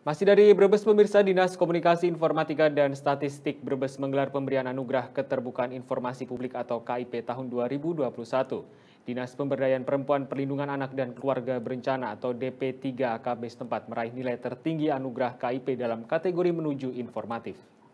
Masih dari Brebes, pemirsa, Dinas Komunikasi Informatika dan Statistik Brebes menggelar pemberian anugerah Keterbukaan Informasi Publik atau KIP tahun 2021. Dinas Pemberdayaan Perempuan Perlindungan Anak dan Keluarga Berencana atau DP3 AKB setempat meraih nilai tertinggi anugerah KIP dalam kategori menuju informatif.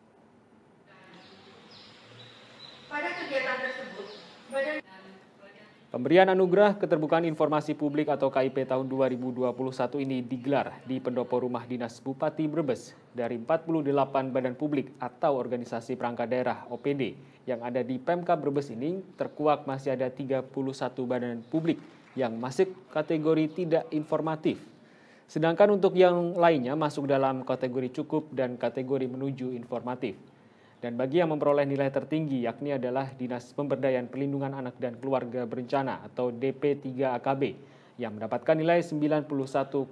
Pada kegiatan tersebut, pemberian anugerah Keterbukaan Informasi Publik atau KIP tahun 2021 ini digelar di pendopo rumah dinas Bupati Brebes. Dari 48 badan publik atau organisasi perangkat daerah OPD yang ada di Pemkab Brebes ini, terkuak masih ada 31 badan publik yang masuk kategori tidak informatif. Sedangkan untuk yang lainnya masuk dalam kategori cukup dan kategori menuju informatif. Dan bagi yang memperoleh nilai tertinggi yakni adalah Dinas Pemberdayaan Perlindungan Anak dan Keluarga Berencana atau DP3 AKB yang mendapatkan nilai 91,93.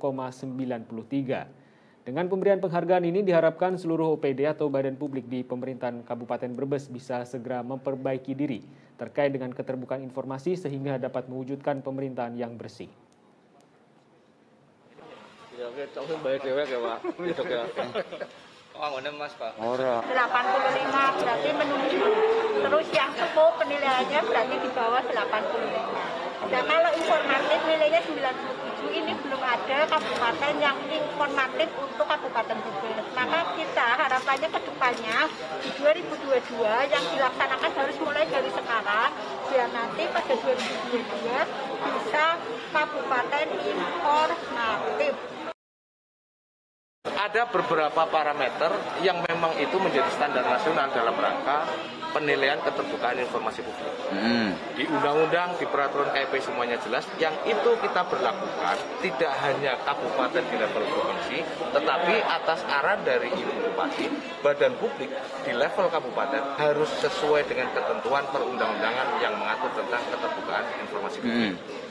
Dengan pemberian penghargaan ini diharapkan seluruh OPD atau badan publik di pemerintahan Kabupaten Brebes bisa segera memperbaiki diri terkait dengan keterbukaan informasi sehingga dapat mewujudkan pemerintahan yang bersih. Mas, Pak. 85 berarti menuju. Terus yang cukup penilaiannya berarti di bawah 85. Nah, kalau informatif nilainya 97, ini belum ada kabupaten yang informatif untuk Kabupaten Brebes. Maka kita harapannya ke depannya di 2022 yang dilaksanakan harus mulai dari sekarang biar nanti pada 2022 bisa kabupaten informatif. Ada beberapa parameter yang memang itu menjadi standar nasional dalam rangka penilaian keterbukaan informasi publik. Di undang-undang, di peraturan KIP semuanya jelas. Yang itu kita berlakukan tidak hanya kabupaten di level provinsi, tetapi atas arahan dari Ibu Bupati, badan publik di level kabupaten harus sesuai dengan ketentuan perundang-undangan yang mengatur tentang keterbukaan informasi publik.